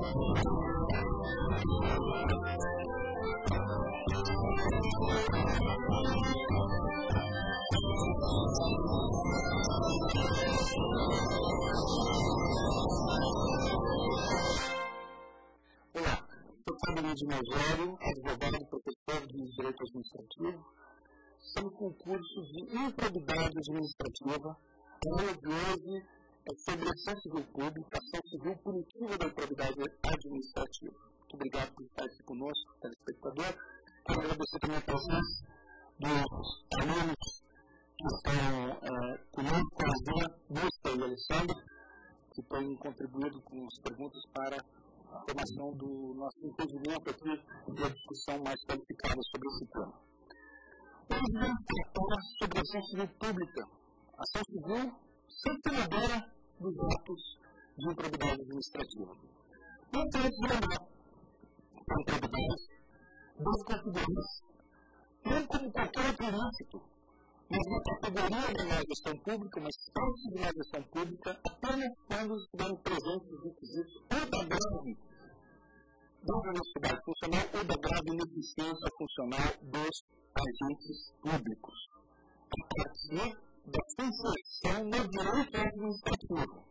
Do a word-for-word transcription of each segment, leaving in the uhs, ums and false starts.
de Nogério, advogado e professor de Direito Administrativo. Estamos com cursos de improbidade administrativa. A aula de hoje é sobre ação civil pública, ação civil punitiva da improbidade administrativa. Muito obrigado por estar aqui conosco, telespectador. Quero agradecer também a presença dos alunos que estão é, conosco, a Zé, Busca e Alessandro, que têm contribuído com as perguntas para a formação do nosso entendimento aqui e a discussão mais qualificada sobre esse tema. Hoje vamos tratar sobre a ação civil pública, ação civil sancionadora dos atos de improbidade administrativa. Não temos que lembrar a improbidade das configurações, não como qualquer outro ilícito, mas uma categoria da má gestão pública, uma espécie de má gestão pública, apenas quando estiverem presentes os requisitos ou da grave da honestidade funcional ou da grave ineficiência funcional dos agentes públicos, a partir da concessão no direito administrativo.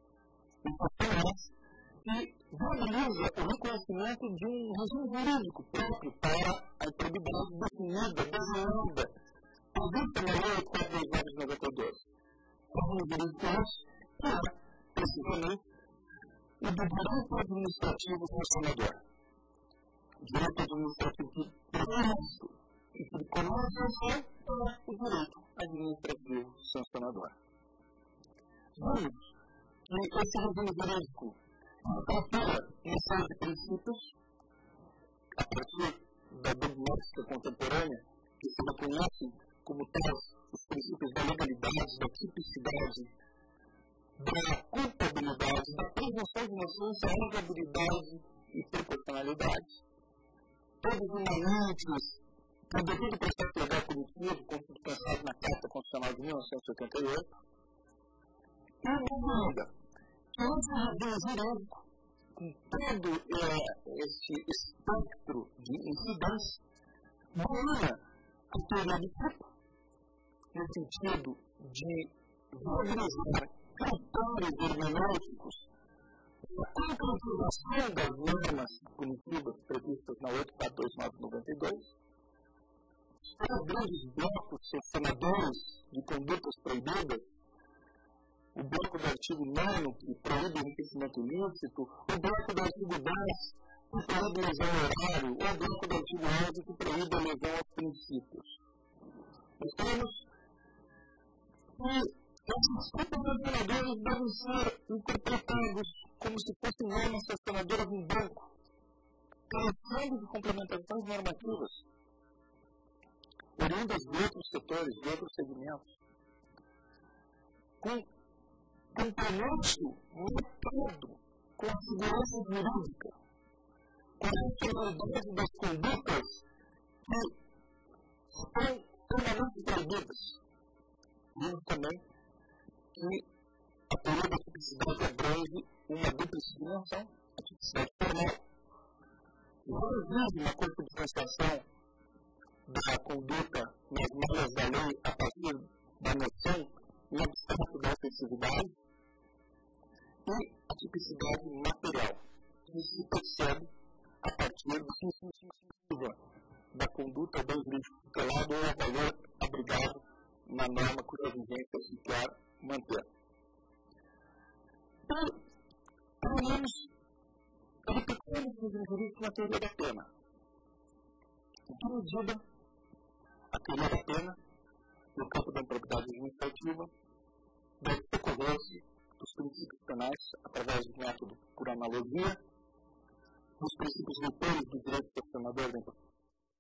Isso que viabiliza o reconhecimento de um regime jurídico próprio para a improbidade definida, desenhada, prevista na Lei quatro mil novecentos e noventa e dois. Regime jurídico esse que é, precisamente, o do direito administrativo sancionador. Direito administrativo que previsto e que começa a ser o direito administrativo sancionador. Vimos que esse regime jurídico procura uma série de princípios, a partir da dogmática contemporânea, que se reconhecem como tais os princípios da legalidade, da tipicidade, da culpabilidade, da presunção de inocência, razoabilidade e proporcionalidade. Todos imanentes do devido processo legal punitivo, consubstanciado na Carta Constitucional de mil novecentos e oitenta e oito, e ainda que esse regime jurídico, com todo é, esse espectro de incidência, domina a teoria do tipo, no sentido de valorizar critérios hermenêuticos, a concretização das normas punitivas previstas na oito mil quatrocentos e noventa e dois, os grandes blocos sancionadores de condutas proibidas, o bloco do artigo nono, que proíbe o enriquecimento ilícito, o bloco do artigo dez, que proíbe lesão ao horário, ou o bloco do artigo onze, que proíbe a lesão aos princípios. Nós temos que esses tipos de sancionadores devem ser interpretados como se fossem normas sancionadoras em branco, carecendo de complementações normativas, oriundas de outros setores, de outros segmentos, com compromisso marcado com a segurança jurídica, com a racionalidade das condutas que são extremamente proibidas. Vimos também que a teoria da tipicidade abrange uma dupla dimensão, a tipicidade formal, e exige uma consubstanciação da conduta nas malhas da lei a partir da noção em abstrato da ofensividade, e a tipicidade material, que se percebe a partir da instintiva da conduta do jurídico tutelado ou a valor abrigado na norma cuja vigência se quer manter. Então, terminamos repetindo o regime jurídico na teoria da pena. Em que medida a teoria da pena, no campo da improbidade administrativa, deve socorrer-se dos princípios penais através do método por analogia, dos princípios reitores do direito sancionador da improbidade,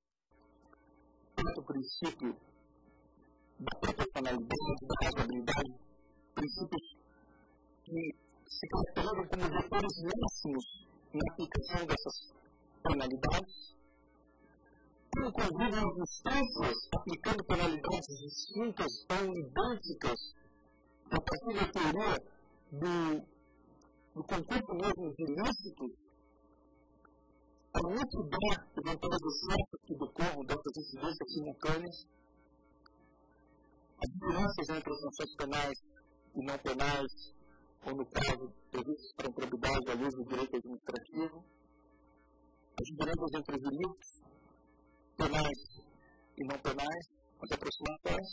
o princípio da proporcionalidade, da razoabilidade, princípios que se caracterizam como vetores máximos na aplicação dessas penalidades, inclusive as instâncias aplicando penalidades distintas ou idênticas a partir da teoria do, do concurso mesmo de ilícitos a mitigar eventuais excessos que decorram dessas incidências simultâneas, as diferenças entre as sanções penais e não penais, ou no caso, previstas para improbidade à luz do direito administrativo, as diferenças entre os delitos penais e não penais, as aproximações,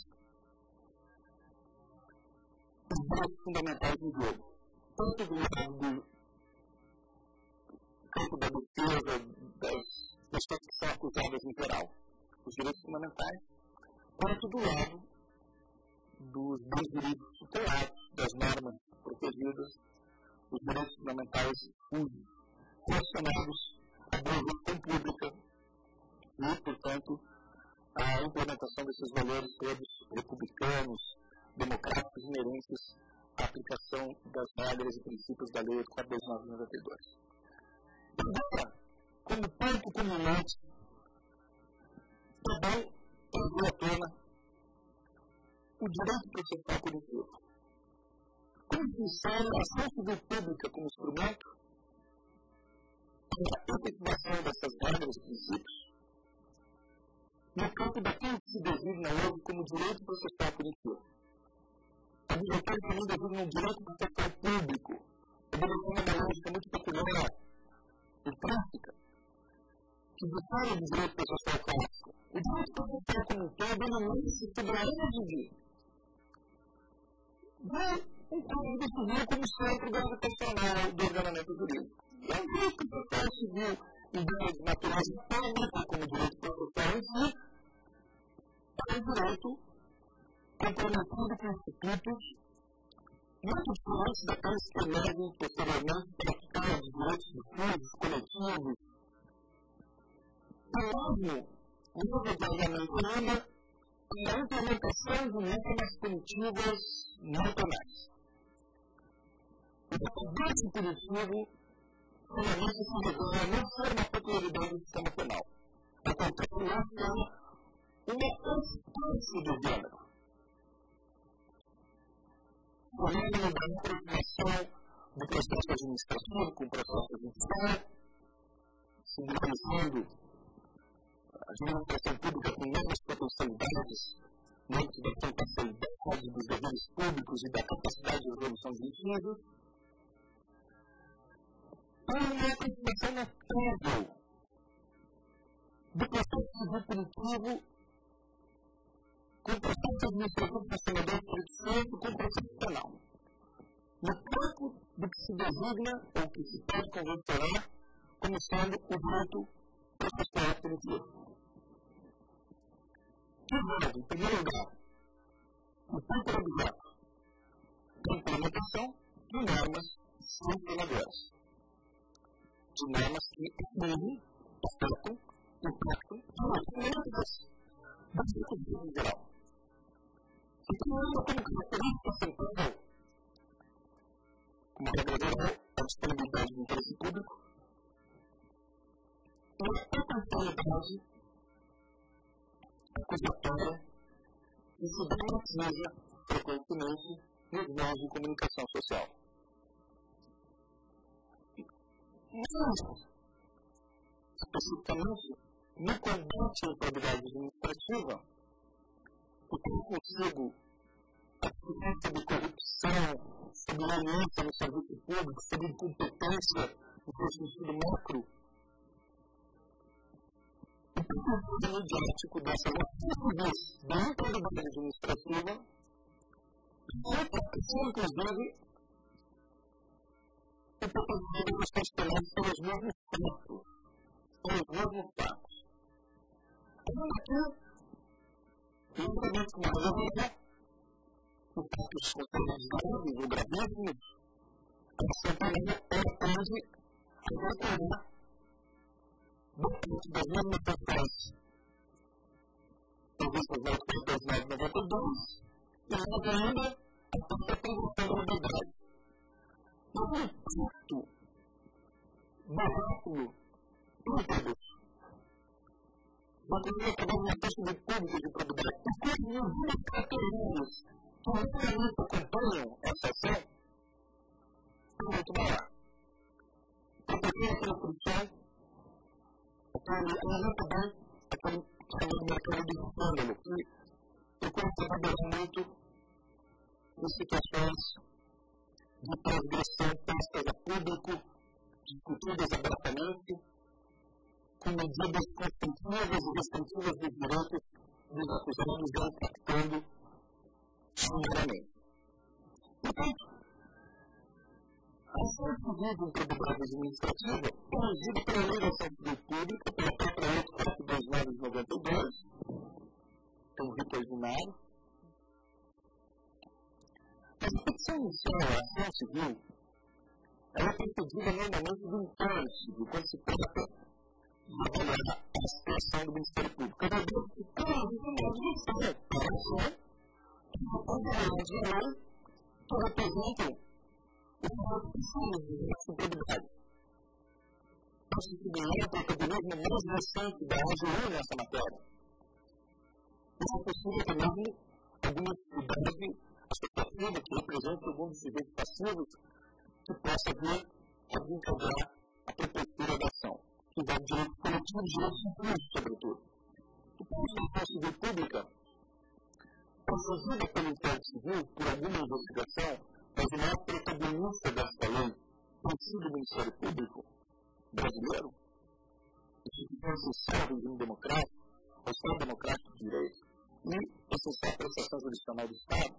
os direitos fundamentais do jogo, tanto do lado do campo da defesa das pessoas que são acusadas em geral, os direitos fundamentais, quanto do lado dos bens jurídicos tutelados, das normas protegidas, os direitos fundamentais relacionados à boa gestão pública e, portanto, à implementação desses valores todos republicanos, democráticos inerentes à aplicação das regras e princípios da Lei oito mil quatrocentos e noventa e dois. Agora, como ponto culminante, também trazou à tona o direito processual coletivo. Como funciona a ação civil pública como instrumento para a efetivação dessas regras e princípios no campo daquilo que se designa hoje como direito processual coletivo. A biblioteca também designa um direito processual público, obedecendo uma lógica muito peculiar e prática, que difere do direito processual clássico. O direito processual como um todo nasce sobre a égide de um código civil como centro gravitacional do ordenamento jurídico. É um direito processual civil em ideia de natureza pública, como direito processual em si, é um direito comprometido com institutos muito diferentes daqueles que emergem posteriormente praticar os direitos difusos, coletivos, e mesmo, não verdadeiramente ainda, na implementação de normas punitivas não penais. O dependente punitivo finalmente se revela não ser uma peculiaridade do sistema penal. Ao contrário, é uma instância do gênero. O fenômeno da aproximação do processo administrativo com o processo judicial, simbolizando a administração pública com novas potencialidades no âmbito da imparcialidade dos deveres públicos e da capacidade de resolução de litigios, há uma aproximação notável do processo civil punitivo com o processo administrativo sancionador previsto com o processo penal, no campo do que se designa ou que se pode convencionar como sendo o direito processual punitivo. Que envolve, em primeiro lugar, o título objeto, a implementação de normas sancionadoras, de normas que atingem, afetam, impactam diretamente das circunstâncias em geral. E que não é como característica central, como regra geral, a disponibilidade do interesse público e a potencialidade acusatória que se dramatiza frequentemente nos meios de comunicação social. Mas, especificamente, no combate à improbidade administrativa, que tem consigo a presença de corrupção, soberania no serviço público, sobre incompetência no seu sentido macro, o princípio mediático dessa rapidez da improbidade administrativa repercutiu, inclusive, o potencial das questões penais pelos mesmos fatos, pelos mesmos fatos. Aqui, juntamente com a regra, os fatos considerados graves ou gravíssimos, a ação penal tende a retornar das mesmas questões previstas na oito mil quatrocentos e noventa e dois e mais ainda a própria presunção da liberdade. E o impacto do rótulo íntegros da coisa que vai na taxa de público de probidade, porque as medidas características que realmente acompanham essa ação são muito maior. A primeira prescrição aquele, alimenta bem aquele chamado mercado de escândalo, que procura trabalhar muito em situações de transgressão postas a público, discutidas abertamente, com medidas constitutivas e restritivas dos direitos dos acusados já impactando sumariamente. Portanto, a ação civil de improbidade administrativa é regida pela Lei da Ação Civil Pública, pela própria Lei quatrocentos e vinte e nove de noventa e dois, tem um rito ordinário. Mas a petição inicial à ação civil, ela é concedida normalmente do inquérito civil, quando se trata de avaliar a situação do Ministério Público. É verdade que todas as imagens são para a ação, que representam o processo de improbidade. Constituindo o protagonismo mais recente da A G U nessa matéria. Isso é possível também alguma dificuldade associativa que representa alguns sujeitos passivos que possa vir a desencadear a prefeitura da ação, que vai de direitos coletivos e direitos inclusos, sobretudo. O ponto da ação civil pública, procedida pelo inquérito civil por alguma investigação, mas o maior protagonista dessa lei tem sido o Ministério Público brasileiro, instituição essencial do regime democrático, ao Estado Democrático de Direito e essencial à prestação jurisdicional do Estado.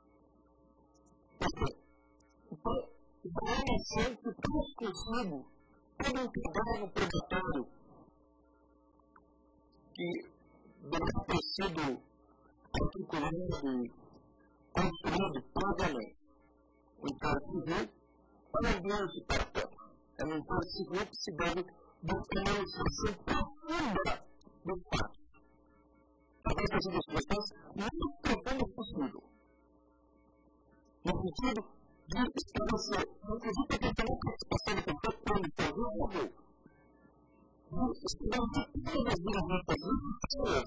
Então, vai nascer que traz consigo todo um trabalho predatório que deve ter sido articulado e construído previamente. O inquérito civil é um ambiente terapêutico. É um inquérito civil que se deve buscar uma ilustração profunda dos fatos. Talvez as investigações mais profundas possível. No sentido de estabelecer, inclusive porque tem uma participação do controle público, de estabelecer todas as diretas das pessoas,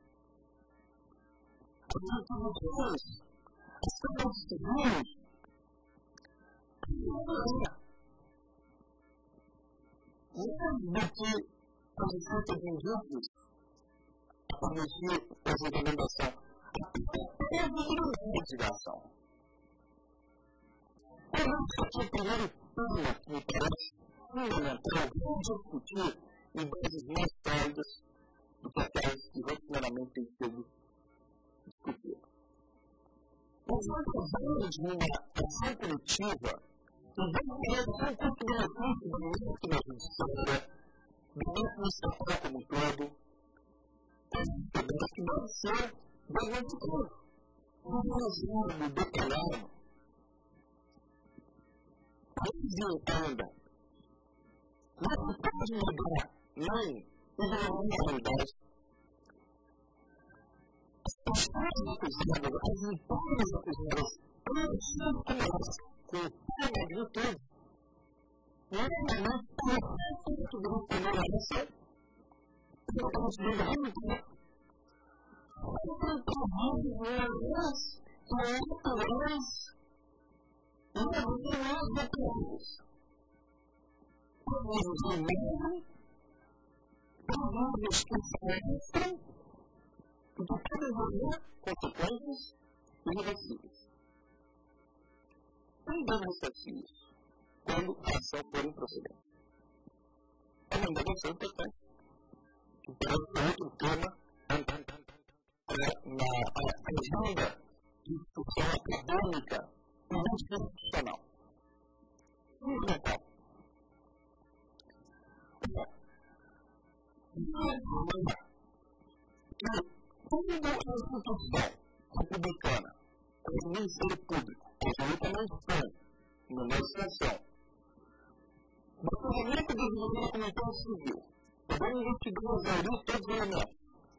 as informações, as câmaras civis, mesmo que a licença de indícios a permitir a recomendação, é a investigação. Por isso, aqui o primeiro tema que me parece fundamental é discutir em bases mais sólidas do que aquelas que rotineiramente têm sido discutidas. Nós vamos de uma ação coletiva que vai ter um custo-benefício do método judiciário, do método estatal como um todo, que deve ser bastante claro, um resumo detalhado. Eles entendam, não se pode negar nem irregularidade. As pessoas acusadas, as empresas acusadas, elas são tomadas com toda a magnitude. Normalmente, o efeito do primeiro ação, eu estou conseguindo realizar. Eu tenho trabalho de leis, de leis, e eu tenho mais detalhes. Talvez o mesmo, talvez que sofrem, de todas as consequências irreversíveis. Também acontece isso quando a ação for improcedente. É uma indagação importante. Que parece outro tema na agenda de discussão acadêmica e institucional. Fundamental. Quando a instituição republicana, o Ministério Público, absolutamente foi, numa extensão, do ferramenta de desenvolvimento comunitário civil, podemos investigar os elementos todos os elementos.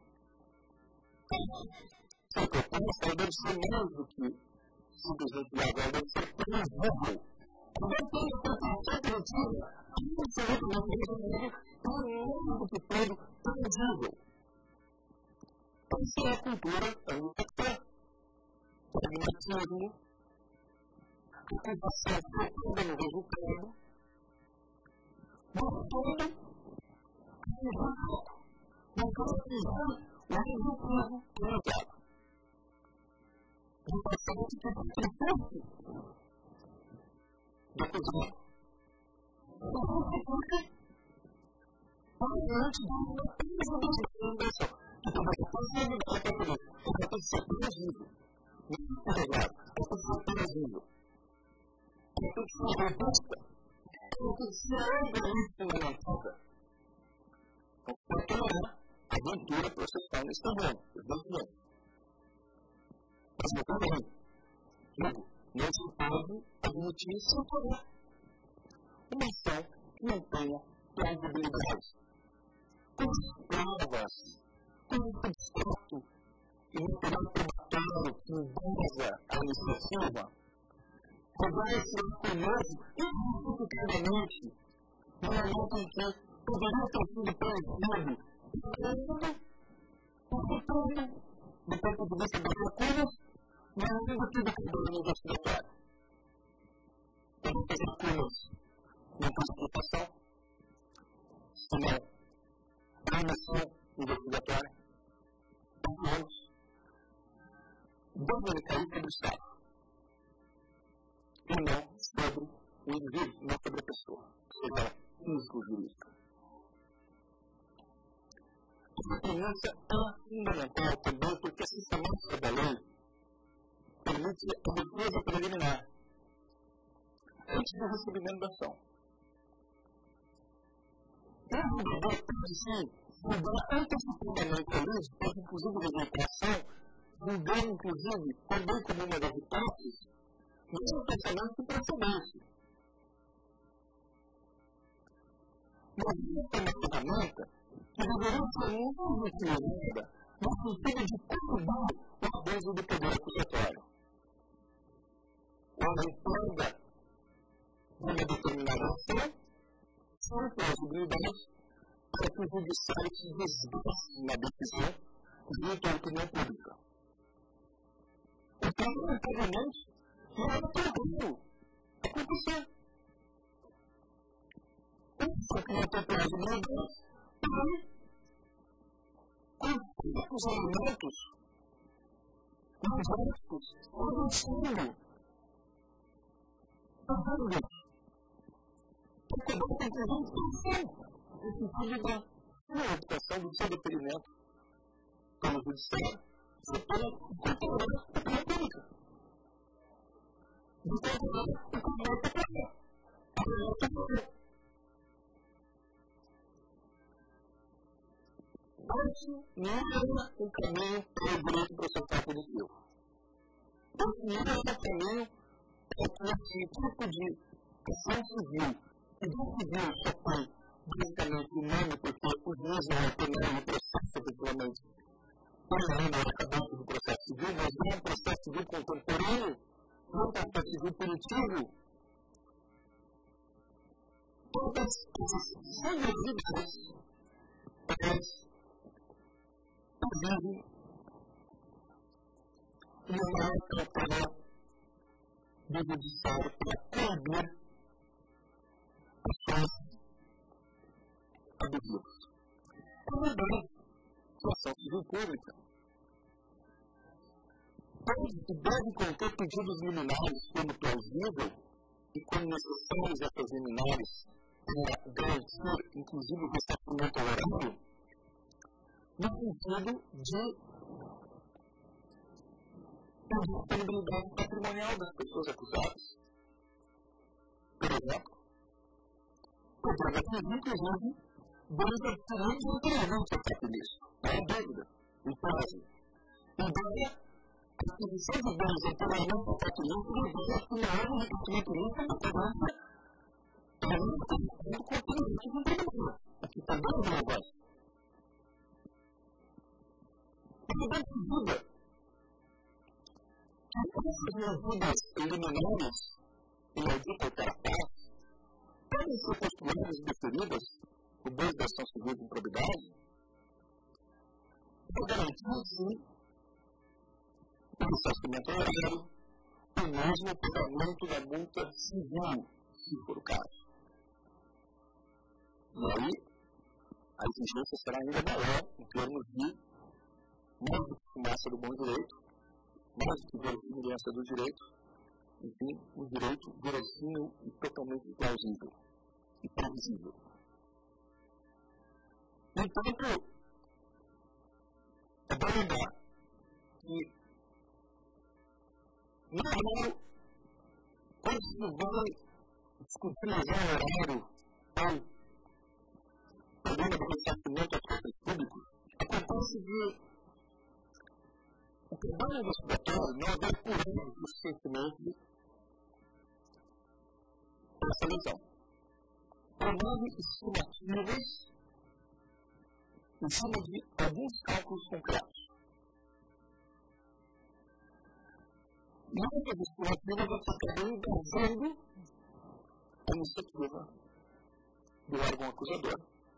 Só que a proposta deve ser mais do que simplesmente legal, deve ser previsível. Também tem a proteção coletiva, absolutamente mais do que tudo, previsível. Essa é a cultura anglo-saxã. Pragmatismo, ocupação focada no resultado, mostrando atingir não quero atingir o objetivo que eu quero. Eu percebo que tem que ter do cozinha. Então, significa obviamente, não apenas uma decisão que você precisa dar para poder. Você tem que ser previsível. Não é regrado. Você tem que ser previsível. Você tem que ser robusta. Você tem que ser organista na montada. Então, porque não é aventura processual nesse tamanho. Evidentemente. Mas eu também digo, não se pode admitir sem poder. Uma ação que não tenha plausibilidade. Com as provas, com o substrato e o material probatório que embasa a iniciativa, vai ser curioso injustificadamente no momento em que poderia ter sido proibido tudo do ponto de vista das lacunas, mas ainda tudo que deu no investigatório. Essas lacunas não tem explicação, senão a missão investigatória, então, deve cair sobre o Estado, e não sobre o indivíduo, não sobre a pessoa, seja físico-jurídica. Essa premissa é fundamental também porque a sistemática da lei permite a defesa preliminar antes do recebimento da ação. O julgador pode sim julgar antecipadamente a lei, pode inclusive rejeitar a ação, julgar inclusive também como uma das hipóteses, mesmo pensamento de precedente. Mas isso é uma ferramenta que deveria ser muito utilizada no sentido de combater o abuso do poder acusatório. Quando entenda uma determinada ação, sem plausibilidade, para que o judiciário se desgaste na decisão junto à opinião pública. Então, infelizmente, não é possível acontecer. Isso que não tem plausibilidade, com os elementos, com os riscos, com o ensino, com dúvidas. Porque não tem que ter no sentido da sua educação, do seu deferimento pelo judiciário, você pode controlar a opinião pública. De controlar o comércio público. A opinião pública. Esse não é o caminho para o direito processual punitivo. Esse não é o caminho para que esse tipo de ação civil, que do civil só tem basicamente o nome, porque o juiz não é penal no processo, efetivamente, penal é acabante do processo civil, mas não é um processo civil contemporâneo, não é um processo civil punitivo. Todas essas singularidades, elas exigem uma maior cautela do judiciário para coibir ações abusivas. Também, a ação civil pública pode e deve conter pedidos liminares como plausível e como necessários essas liminares para garantir, inclusive, o ressarcimento horário, no sentido de disponibilidade patrimonial das pessoas acusadas. Por exemplo, o programa, inclusive, desde a diferença anteriormente ao fato disso. Não há dúvida, em tese. Embora a aquisição de bens anteriormente ao fato disso resolve que não houve reconhecimento nisso da cobrança do conteúdo do empregador, o que também é relevante. Ninguém se dúvida que essas medidas liminares em audito para paz podem ser postuladas e deferidas por meio da ação civil de improbidade para garantir, sim, o ressarcimento horário e mesmo o pagamento da multa civil, se for o caso. E aí, a exigência será ainda maior em termos de mais do que fumaça do bom direito, mais do que verossimilhança do direito, enfim, um direito verossímil e totalmente plausível e previsível. Entanto, é bom lembrar que, no geral, quando se vai discutir o horário ou problema do ressarcimento aos cofres públicos, acontece de o trabalho investigatório não haver apurado suficientemente essa lesão. Promove estimativas em cima de alguns cálculos concretos. Muitas estimativas acabam envolvendo a iniciativa do órgão acusador,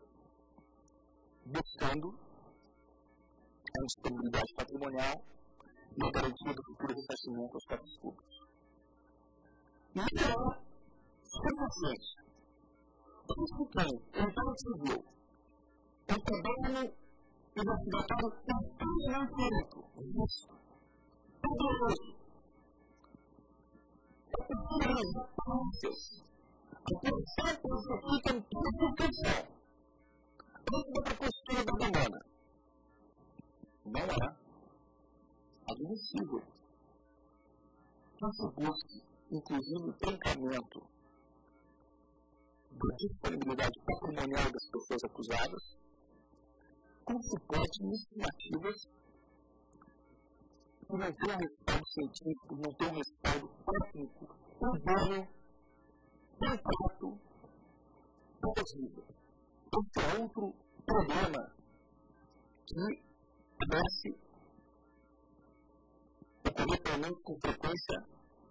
buscando a disponibilidade patrimonial e a garantia do futuro ressarcimento aos cofres públicos. E isso é suficiente. Por isso tem, em todo civil, um trabalho investigatório totalmente único, justo, poderoso. É possível as aparências, a pensar que isso fica em toda atenção, dentro da postura da demanda. Não é admissível que se busque, inclusive, o trancamento da disponibilidade patrimonial das pessoas acusadas, com suporte em estimativas que não têm um respaldo científico, não têm um respaldo técnico, urbano, concreto, possível. Esse é outro problema que parece ocorrer pelo menos com frequência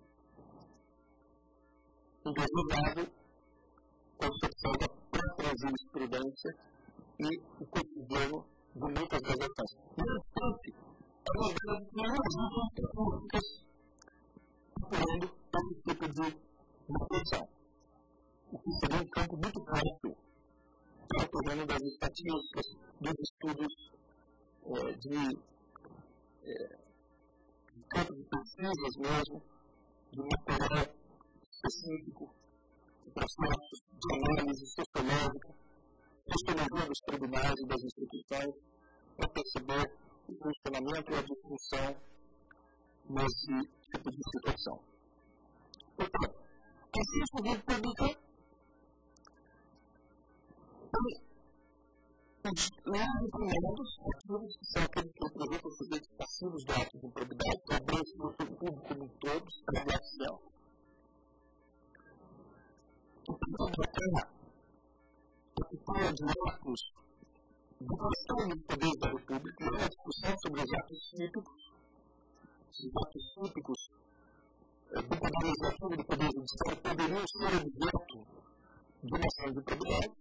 interligado com a observa a própria jurisprudência e o cotidiano de muitas das ações. No obstante, é verdade que não existem públicas procurando esse tipo de discussão, o que seria um campo muito fácil para o terreno das estatísticas, dos estudos é, de, é, de campo de pesquisas mesmo, de material específico, de processos de análise sociológica, sociologia dos tribunais e das instituições, para perceber o funcionamento e a disfunção nesse tipo de situação. Portanto, a ciência civil pública os leves primeros ativos, que são aqueles que representam os sujeitos passivos do ato de improbidade, que abrangem o seu público como um todo, para a ação. O princípio da terra, a cultura de atos do questão dos poderes da República, e a discussão sobre os atos típicos, os atos típicos do poder legislativo e do poder judiciário poderiam ser objeto de uma ação de improbidade.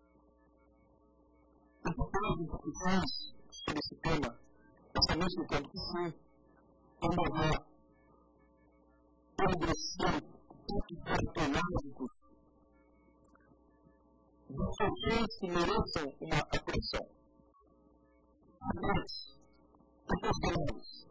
O papel das instituições sobre esse tema, especialmente no campo que sim, quando houver progressão de cartológicos de soluções que mereçam uma atenção. Mas, proporcionados,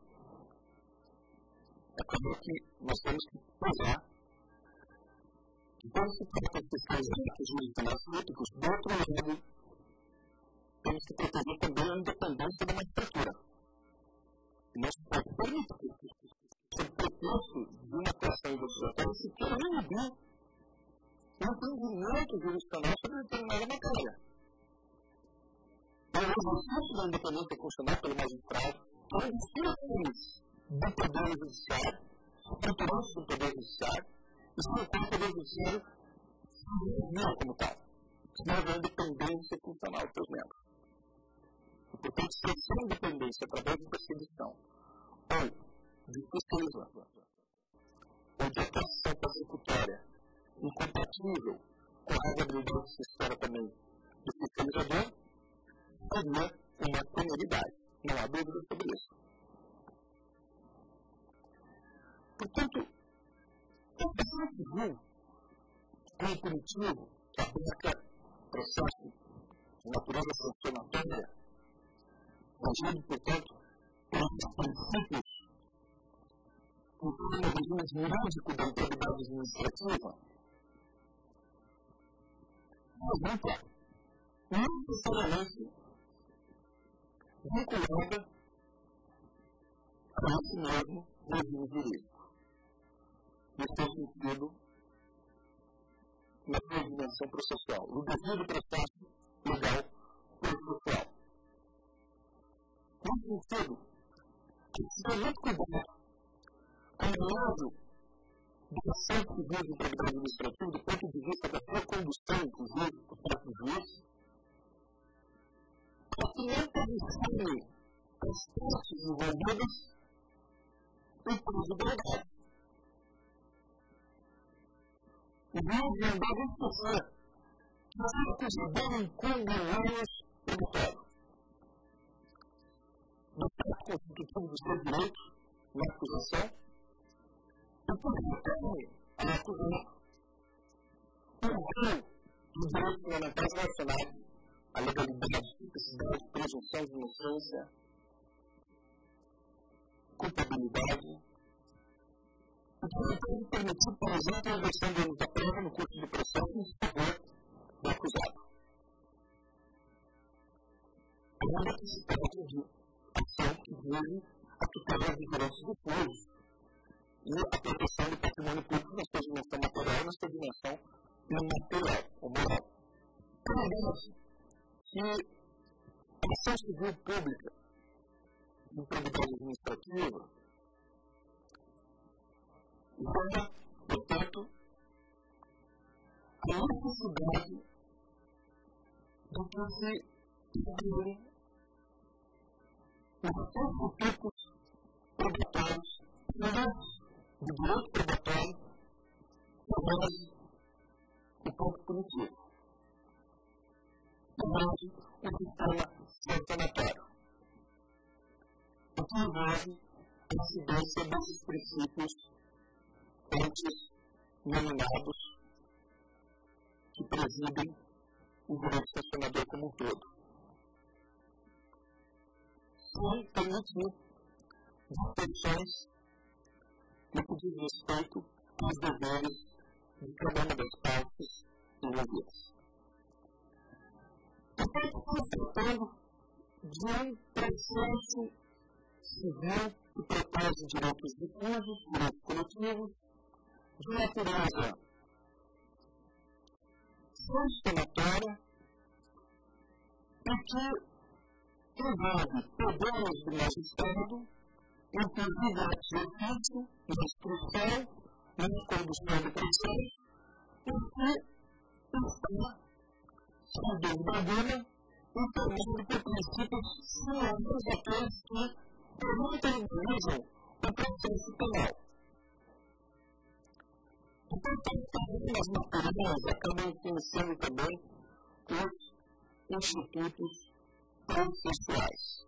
é claro que nós temos que pensar que quando se trata de questões de atos jurisdicionais políticos, do outro lado, temos que proteger também a independência da magistratura. Não se pode permitir que, sob pretexto de uma atuação investigatória, se queira inibir o entendimento jurisdicional sobre determinada matéria. O exercício da independência constitucional pelo magistrado, que é instituições do Poder Judiciário, estruturantes do Poder Judiciário, e se o Poder Judiciário se viu como tal, se deve a independência funcional dos seus membros. Portanto, se essa independência através de perseguição ou de fiscalização ou de atuação persecutória incompatível com a razoabilidade que se espera também do fiscalizador, seria uma penalidade. Não há dúvida sobre isso. Portanto, o processo civil é um punitivo que abarca processo de natureza sancionatória, agindo, portanto, por esses princípios que são no regime jurídico da autoridade administrativa, resulta necessariamente vinculada a esse mesmo regime jurídico. No seu sentido, na sua dimensão processual, o devido processo legal processual. Nesse sentido, se tem muito cuidado com o uso do ação civil de improbidade administrativa do ponto de vista da sua condução, inclusive, por parte do juiz, para que não condicione as partes envolvidas em previsibilidade. O juiz não deve esquecer que os acusadores incumbem menos tributário. No trato constitutivo do seu direito na acusação, e por retorno à acusação, o rol dos direitos fundamentais relacionados à legalidade, simplicidade, presunção de inocência, culpabilidade, o que não pode permitir, por exemplo, a inversão de anos da prova no curso do processo em favor do acusado. Ainda que se trate de ação que vise a tutela dos direitos difusos e a proteção do patrimônio público na sua dimensão material e na sua dimensão imaterial ou moral. Lembrando que a ação civil pública de improbidade administrativa leva, portanto, a necessidade de que se estabeleçam os recursos públicos probatórios de direito probatório sobre o ponto punitivo, durante o sistema sancionatório, o que envolve a incidência desses princípios antes nominados que presidem o direito sancionador como um todo. Sem permitir distorções no que diz respeito aos deveres de cada uma das partes envolvidas. Então, estamos tratando de um processo civil que protege direitos difusos, direitos coletivos, de natureza sancionatória e que envolve poderes do magistrado, inclusive a exercício, na instrução, na condução do processo, e que está, sem dúvida alguma, informado por princípios similares àqueles que permitem e dirigem o processo penal. Então, algumas materiais acabam influenciando também os institutos processuais.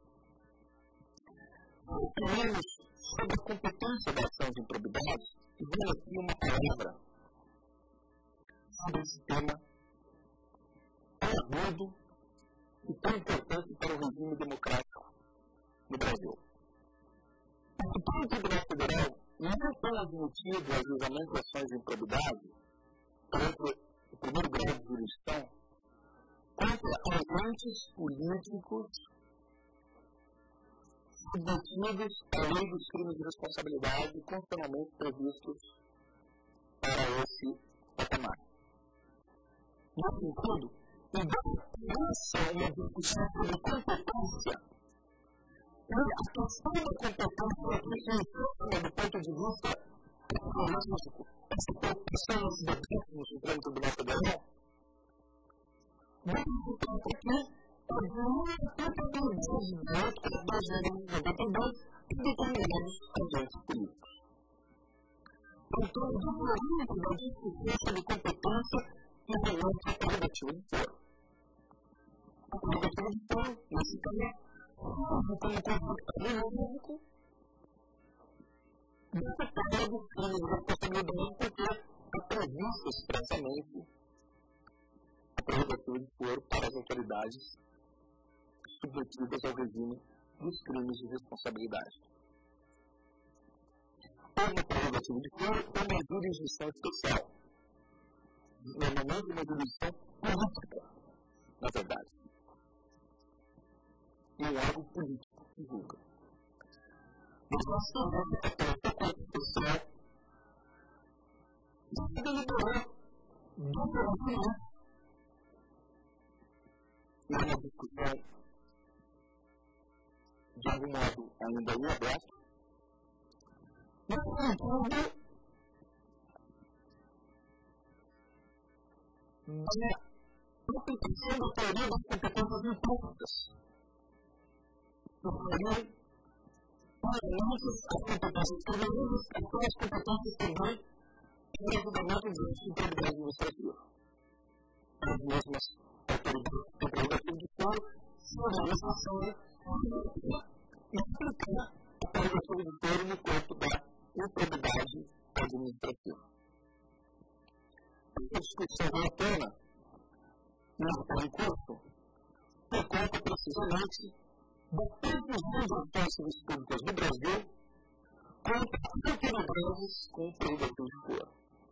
Falamos sobre a competência da ação de improbidade e vem aqui uma palavra sobre esse tema tão agudo e tão importante para o regime democrático no Brasil. O Supremo Tribunal Federal não tem admitido a julgamento de ações de improbidade contra o primeiro grau de jurisdição contra agentes políticos submetidos à lei dos crimes de responsabilidade constitucionalmente previstos para esse patamar. Nesse sentido, essa é uma discussão sobre competência. E a questão da competência aqui funciona do ponto de vista político. Essa preocupação nesse debate no Supremo Tribunal Federal muito importante aqui é muito competência de direito para dois anos de independência e determinados agentes políticos. Então, o diferente da discussão sobre competência e relante à prerrogativa de foro. A prerrogativa de foro, nesse caso, como consultor jurídico, dessa forma dos crimes de responsabilidade, porque é previsto expressamente a prerrogativa de foro para as autoridades submetidas ao regime dos crimes de responsabilidade. Uma prerrogativa de foro é uma jurisdição especial, normalmente uma jurisdição política, na verdade, e um órgão político que julga. Mas nós temos a prerrogativa especial de deliberar do conhecimento. E uma discussão, de algum modo, ainda em aberto, no sentido da aplicação da teoria das competências implícitas, que seriam as competências criminais, aquelas competências também em julgamento de improbidade administrativa. As mesmas autoridades têm prerrogativa de foro, se a legislação explicar a prerrogativa de foro no campo da improbidade administrativa. A discussão da pena não está em curso por conta precisamente da previsão de audiências públicas no Brasil contra autoridades com prerrogativa de foro.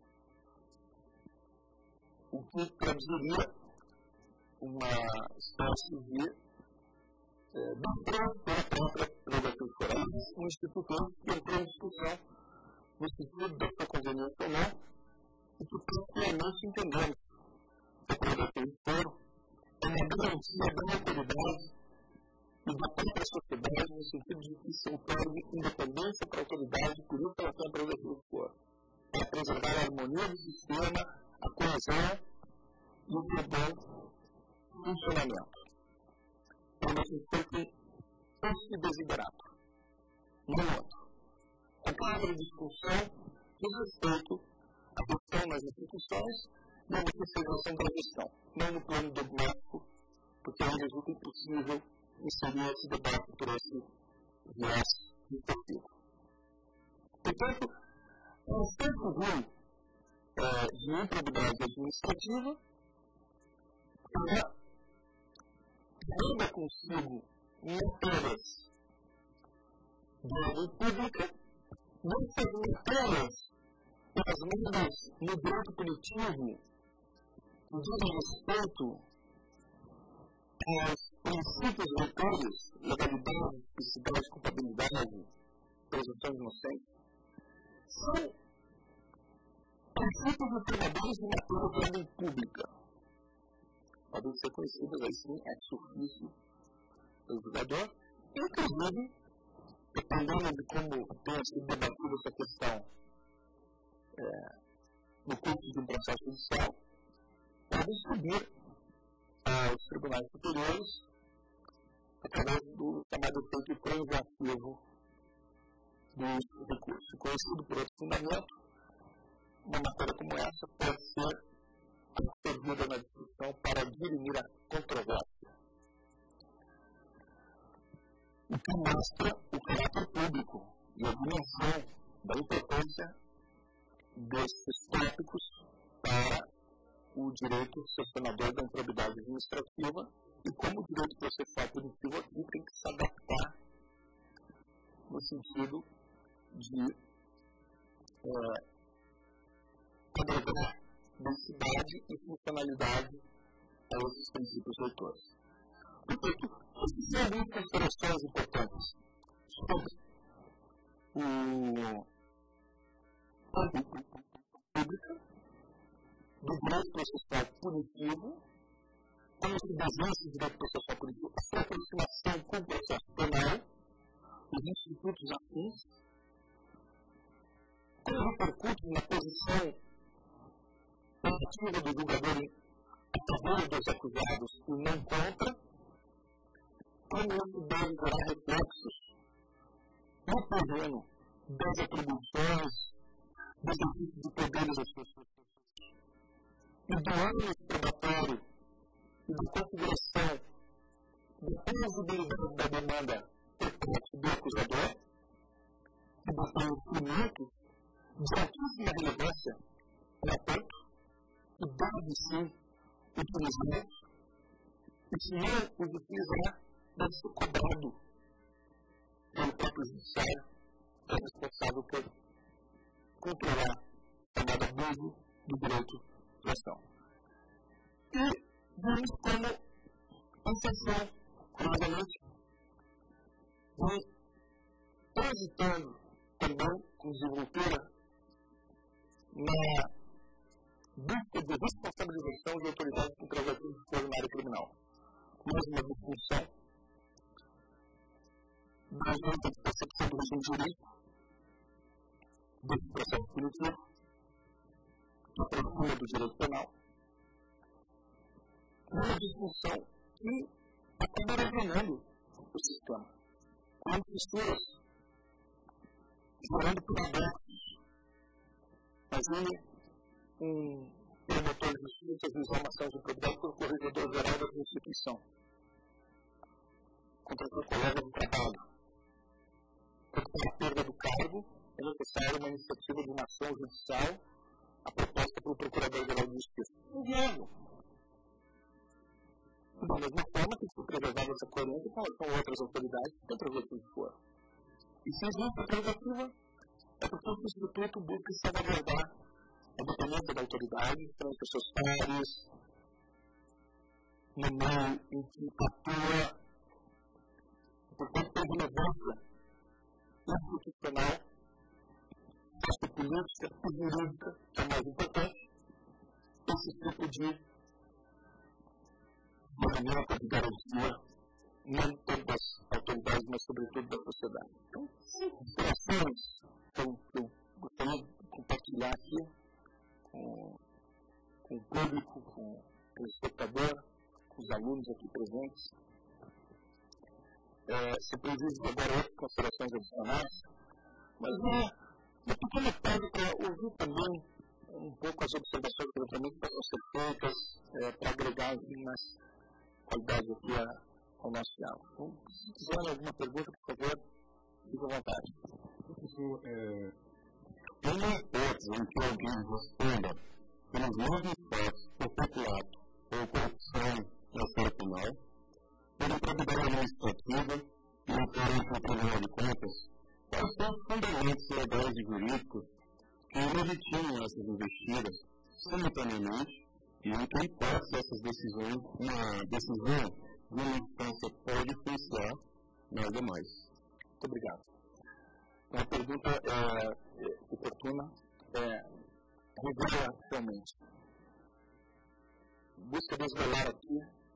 O que traduziria uma espécie de é, doutrina pela própria prerrogativa de foro. Um instituto que entrou em discussão no sentido da sua conveniência ou não, e que particularmente entendemos que a prerrogativa de foro é uma garantia da autoridade e da própria sociedade, no sentido de que se otorgue independência para a autoridade, por isso ela tem a prerrogativa de foro, para preservar a harmonia do sistema, a coesão e o seu bom funcionamento. É uma questão que esse desiderato, não outro. A cada discussão diz respeito à questão nas instituições e à necessitação da gestão, não no plano dogmático, porque aí resulta impossível inserir esse debate por esse viés distorcido. Portanto, é um tempo ruim é, de improbidade administrativa ela leva consigo matérias de ordem pública, nessas matérias plasmadas no direito punitivo, que dizem respeito aos princípios reitores, legalidade, tipicidade, culpabilidade, presunção de inocência, são princípios determinadores de matéria de ordem pública. Podem ser conhecidas assim, ex officio pelo julgador, inclusive, dependendo de como tenha sido debatida essa questão é, no curso de um processo judicial, podem subir aos tribunais superiores através do chamado efeito transativo dos recursos. Conhecido por outro fundamento, uma matéria como essa pode ser servida na discussão para dirimir a controvérsia. O que mostra o caráter público e a dimensão da importância desses tópicos para o direito sancionador da improbidade administrativa e como o direito processual punitivo aqui tem que se adaptar no sentido de é, agregar densidade e funcionalidade a esses princípios reitores. Portanto, essas são algumas considerações importantes sobre o pública do direito processual punitivo, como se desenha esse direito processual punitivo, a sua aproximação com o processo penal, os institutos afins, como repercute na posição positiva do julgador a favor dos acusados e não contra, como isso deve gerar reflexos no terreno das atribuições, do exercício de poderes das pessoas e do ânimo probatório e da configuração da plausibilidade da demanda por parte do acusador e do conhecimento de altíssima relevância, portanto, e deve sim utilizados, e se não os utilizar, deve ser cobrado pelo próprio judiciário, que é responsável por controlar o chamado abuso do direito de ação. E vimos como a intenção, curiosamente, vem transitando também com desenvoltura na busca de responsabilização de autoridades com transações de foro na área criminal. Mais uma disfunção da junta de percepção do regime jurídico desse processo punitivo, que aproxima do direito penal. Uma disfunção que acaba erosionando o sistema, com fissuras, gerando paradoxos. Imagine um promotor de justiça ajuizar uma ação de improbidade pelo corregedor-geral da Constituição contra seu colega de trabalho. Para a perda do cargo, é necessária uma iniciativa de uma ação judicial a proposta pelo Procurador-Geral de Justiça. Inviável. Da mesma forma que se preservava essa coerência com relação a outras autoridades que têm prerrogativa de foro. E se existe a prerrogativa, é porque o Instituto busca salvaguardar a dependência da autoridade frente aos seus pares, no meio em que atua, portanto, tem relevância institucional, política e jurídica, que é mais importante, esse tipo de ferramenta de garantia, não tanto das autoridades, mas sobretudo da sociedade. Então, inspirações que eu gostaria de compartilhar aqui com, com o público, com o espectador, com os alunos aqui presentes. É, se previsto agora outras considerações adicionais, mas uma, uma pequena parte para ouvir também um pouco as observações que eventualmente possam ser feitas, é, para agregar mais qualidade aqui a, ao nosso diálogo. Então, se quiserem alguma pergunta, por favor, fique à vontade. Professor, é, tem uma hipótese em que alguém responda pelos mesmos fatos por peculato ou corrupção na esfera penal, por improbidade administrativa e incoerência no Tribunal de Contas, quais são os fundamentos legais e jurídicos que legitimam essas investidas simultaneamente e em que hipótese essas decisões, uma decisão de uma instância pode influenciar nas demais? Muito obrigado. Uma pergunta é, é, oportuna, é, revela realmente. Busca desvelar aqui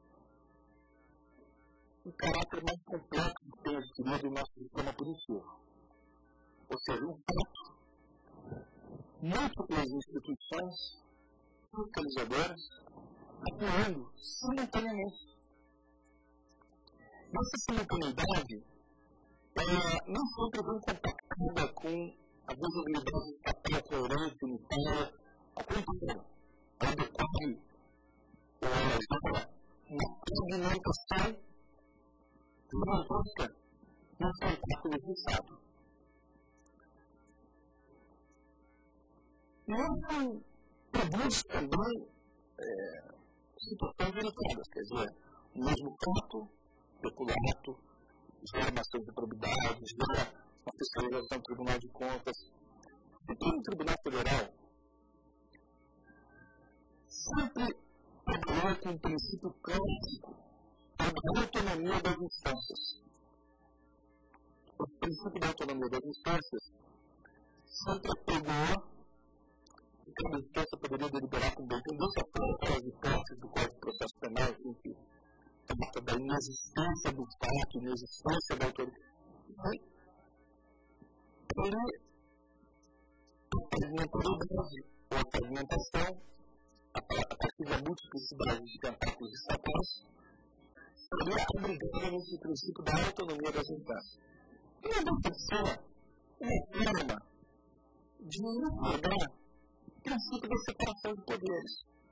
o caráter mais complexo que tem adquirido o nosso sistema punitivo. Ou seja, um fato, múltiplas instituições fiscalizadoras atuando simultaneamente. Essa simultaneidade ela não sempre vem compactada com a visibilidade estatal coerente, unitária, ao contrário, ela decorre ou ela gera uma fragmentação gigantesca no espetáculo fixado. E isso produz também é, situações delicadas, quer dizer, o mesmo fato, peculato, gera uma ação de probidade, gera uma fiscalização do Tribunal de Contas. E tem um Tribunal Federal sempre trabalhou com um princípio clássico da autonomia das instâncias. O princípio da autonomia das instâncias sempre pegou que cada instância poderia deliberar com bem entendência aquelas hipóteses do Código de Processo Penal, que trata da inexistência do fato, inexistência da autoridade. Ele, a fragmentaridade ou a fragmentação, a partir da multiplicidade de tentáculos estatais, seria abrigada nesse princípio da autonomia das instâncias. E não deve ser uma forma de enxergar o princípio da separação de poderes.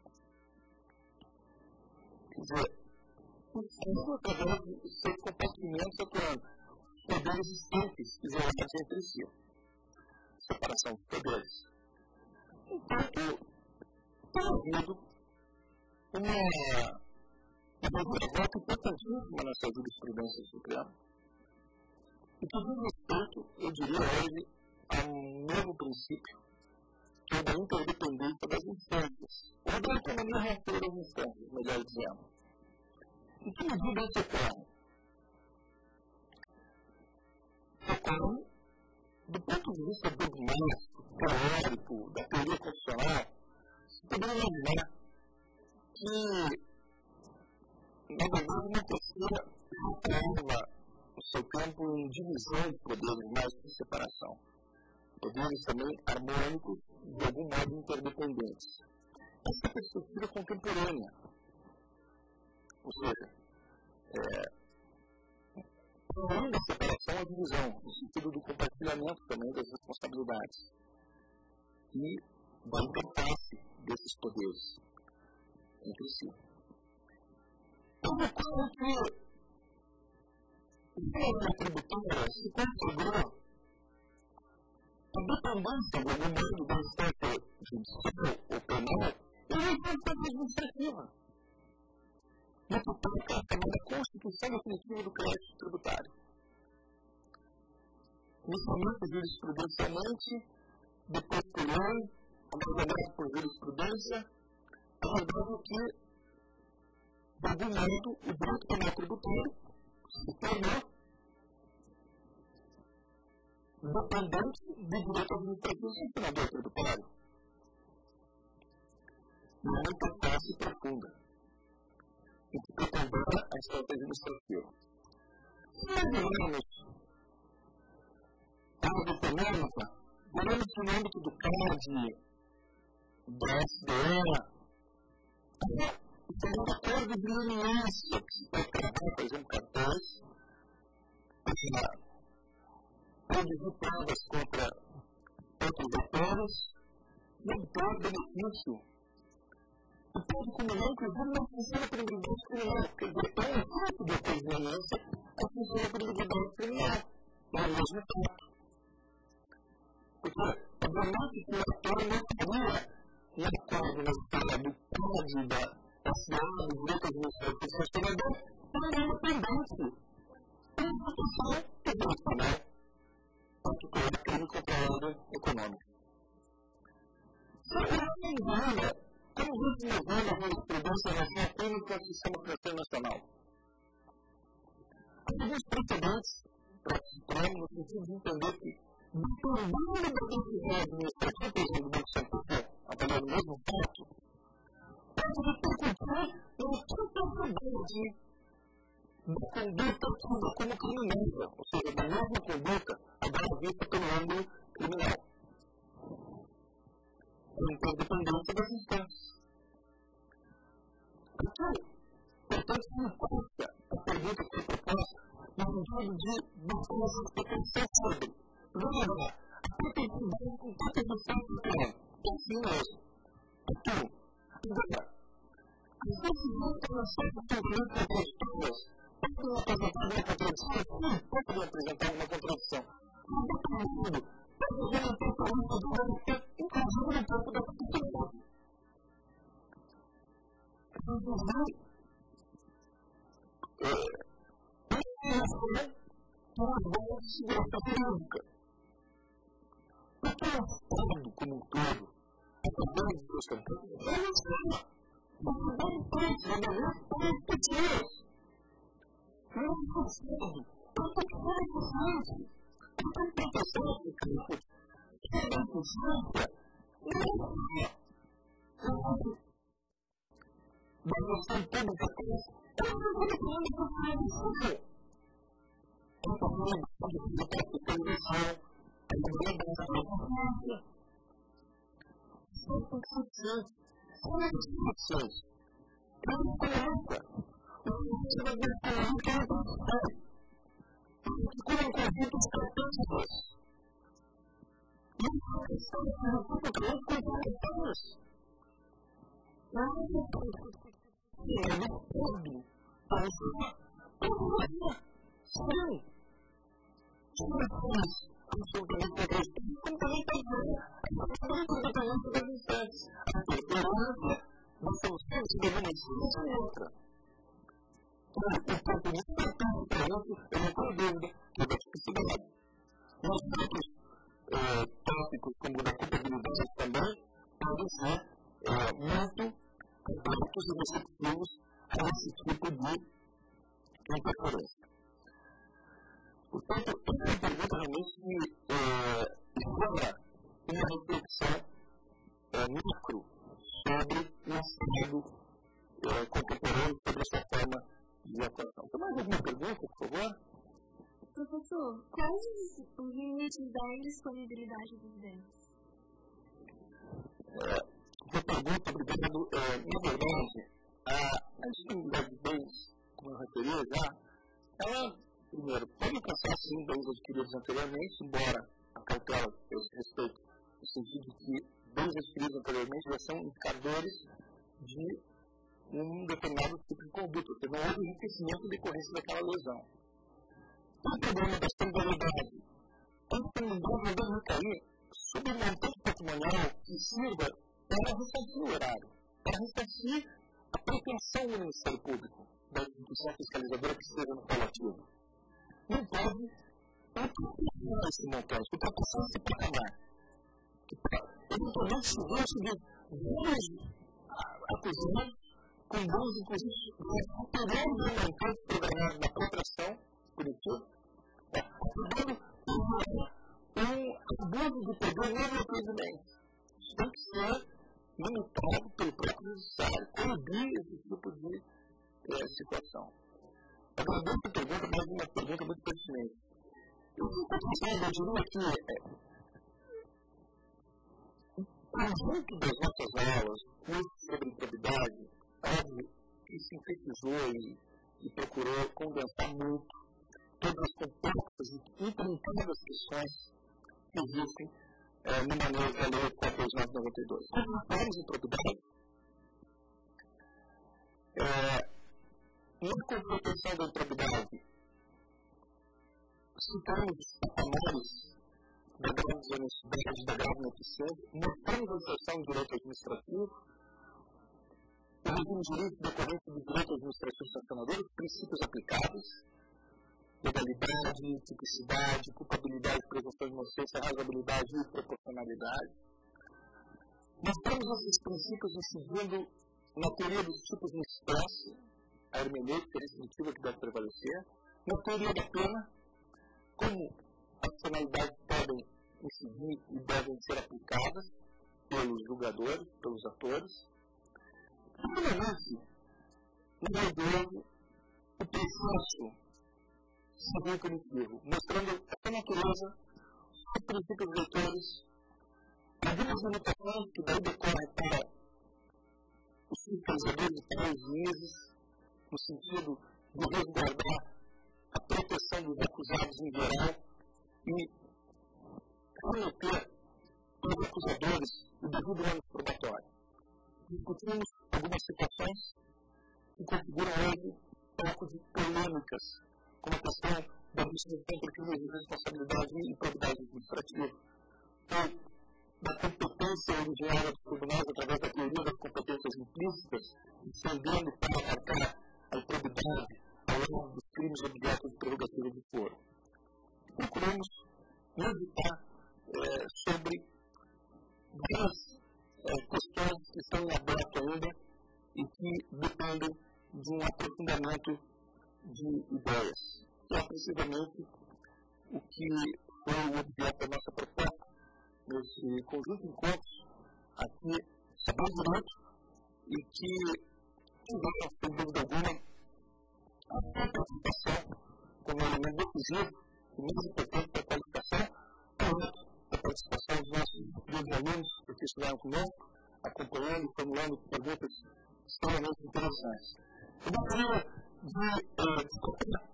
Quer dizer, isso através de seus compartimentos atuando, poderes distantes, isolados entre si. Separação de poderes. Enquanto tem havido uma reviravolta importantíssima nessa jurisprudência suprema. E que diz respeito, eu diria hoje, a um novo princípio, que é da interdependência das instâncias, ou da autonomia relativa das instâncias, melhor dizendo. E que medida isso ocorre? Ocorre, do ponto de vista dogmático, teórico, da teoria constitucional, você poderia imaginar que, na verdade, uma terceira reforma o seu campo em divisão de poderes, mais que separação. Poderes também harmônicos, de algum modo interdependentes. Essa é a perspectiva contemporânea. Ou seja, é, além da separação, a divisão, no sentido do compartilhamento também das responsabilidades e da interface desses poderes entre si. Eu recordo que a lei tributária se consagrou a dependência de algum modo da instância judicial ou penal e da instância administrativa, no que toca a chamada Constituição Definitiva do Crédito Tributário. Inicialmente jurisprudencialmente, depois por lei, abandonado por jurisprudência, a verdade é que, de algum modo, o direito penal tributário se tornou dependente do direito administrativo sancionador tributário. Não é uma interface profunda entre o que condena a estratégia administrativa. Se nós olharmos a área econômica, olhamos no âmbito do C A D, da S D E, o acordo de leniência que se pode tratar, por exemplo, cartórios, para produzir provas contra outros atores, não ter benefício. E pode combinar, inclusive, não funciona por indivíduos criminais, porque é um tipo de acordo de leniência, mas funciona por indivíduos criminais. É o mesmo fato. Porque, obviamente, que o ator não estaria um acordo na escala do C A D, da S D A, do direito administrativo sancionador, não é independente. É uma situação do direito penal, tanto que é crime contra a ordem econômica. Se a gente olha, como a gente levando a jurisprudência em relação a crime contra o sistema financeiro nacional, há alguns precedentes para o Supremo no sentido de entender que, dependendo da decisão administrativa, por exemplo, do Banco Central, avaliando o mesmo fato, pode repercutir no tipo da conduta tida como criminosa, ou seja, da mesma conduta, agora vista pelo ângulo criminal. A interdependência das instâncias. Aqui, portanto, se encontra a pergunta que foi proposta no sentido de buscar a pensar sobre, veja, a perspectividade com tantas instâncias diferentes. É assim mesmo. Aqui, agora, as decisões que nós sempre temos contraditórias podem apresentar uma contradição, sim, podem apresentar uma contradição. Mas dependendo, pode haver uma transparência de uma inclusive no campo da competitividade. Inclusive, em relação a uma boa de segurança jurídica. O que é o Estado como um todo, através de suas campanhas, é uma escala. Uma boa parte da manhã para as pessoas. Não é possível. Eu tenho que ser eficiente. Eu tenho que pensar no campo. Que é eficiência. Não é só. Da gestão pública, ela não tem que ter uma condição. É também a questão da fiscalização, a liberdade da concorrência. Isso tem que ser eficiente. Como é que isso é eficiente? É uma coerência. O objetivo é ver como é que é a condição. Porque como é um conjunto de características. E uma questão de conjunto de características. Não é uma questão é um todo para ser uma sim. Sobre coisas absolutamente contraditórias, como também está dizendo a questão da independência das instâncias, a perseverança nós temos que se beneficiar de outra. Então, por isso, eu não tenho dúvida que é da tipicidade. Nós outros é, tópicos, como o da culpabilidade também, podem ser é, muito complexos e receptivos a esse tipo de interferência. Portanto, essa pergunta realmente gera uma reflexão é, macro sobre o estado é, contemporâneo, sobre essa forma de atuação. Tem mais alguma pergunta, por favor? Professor, quais os limites da indisponibilidade dos bens? É, uma pergunta, obrigado. É, na verdade, a, a disponibilidade de bens, como eu referi já, ela, primeiro, pode alcançar sim bens adquiridos anteriormente, embora a cautela a esse respeito, no sentido de que bens adquiridos anteriormente já são indicadores de um determinado tipo de conduta, porque não houve enriquecimento em decorrência daquela lesão. O problema da estabilidade, a estabilidade deve recair sobre um montante patrimonial que sirva para ressarcir o erário, para ressarcir a pretensão do Ministério Público, da instituição fiscalizadora que esteja no coletivo. Não pode ultrapassar esse montante, ultrapassar esse patamar. Eventualmente, se gosta de vários acusados, com bons, inclusive, superando o montante programado na proteção punitiva, acabando um abuso de poder não repreendimento. Isso tem que ser limitado pelo próprio judiciário, coibir esse tipo de é, situação. Agora, dessa pergunta, mais uma pergunta muito pertinente. Eu diria que o conjunto das nossas aulas, cursos sobre improbidade, óbvio que sintetizou e, e procurou condensar muito todas as complexas e intrincadas questões que existem é, no manejo da Lei quatro mil novecentos e noventa e dois. Quando nós falamos em propriedade, é, na comprovação da improbidade, citamos os patamares da grave desonestidade, da grave ineficiência, mostramos a inserção do direito administrativo, o regime jurídico decorrente do direito administrativo sancionador, os princípios aplicáveis, legalidade, tipicidade, culpabilidade, presunção de inocência, razoabilidade e proporcionalidade. Mostramos esses princípios incidindo na teoria dos tipos de espécie, a hermenêutica restritiva que deve prevalecer, na teoria da pena, como as penalidades podem incidir e devem ser aplicadas pelos julgadores, pelos atores. E, finalmente, no meio o processo civil punitivo, mostrando a natureza, os princípios leitores, algumas limitações que daí decorrem para os fiscalizadores e para os juízes, no sentido de resguardar a proteção dos acusados em geral e remeter aos acusadores o devido ônus probatório. Discutimos algumas situações que configuram hoje um pouco de polêmicas, como a questão da distinção entre crimes de responsabilidade e improbidade administrativa, ou da competência originária dos tribunais através da teoria das competências implícitas, estendendo para marcar a improbidade ao longo dos crimes objetos de prerrogativa de foro. Procuramos meditar é, sobre várias é, questões que estão em aberto ainda e que dependem de um aprofundamento de ideias, que é precisamente o que foi o objeto da nossa proposta nesse conjunto de encontros aqui, Saber Direito, e que tiveram, sem dúvida alguma, a participação como elemento decisivo e mais importante da qualificação, além da participação dos nossos dois alunos que estiveram conosco, acompanhando e formulando perguntas extremamente interessantes. Eu gostaria de destacar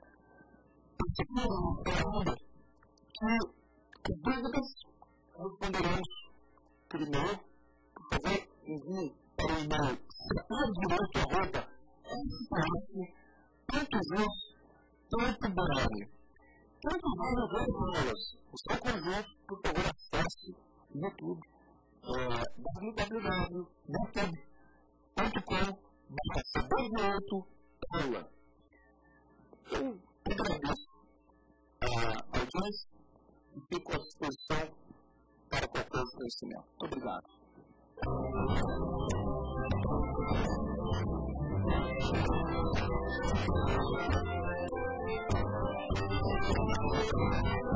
ainda que as dúvidas responderemos primeiro, por favor, envie para o e-mail saberdireito arroba s p f ponto jus ponto b r. Tanto vale as aulas, o seu conjunto, por favor, acesse o YouTube, é, w w w ponto youtube ponto com barra C dois oito aula. Eu agradeço a audiência e fico à disposição para qualquer conhecimento. Muito obrigado. Thank you.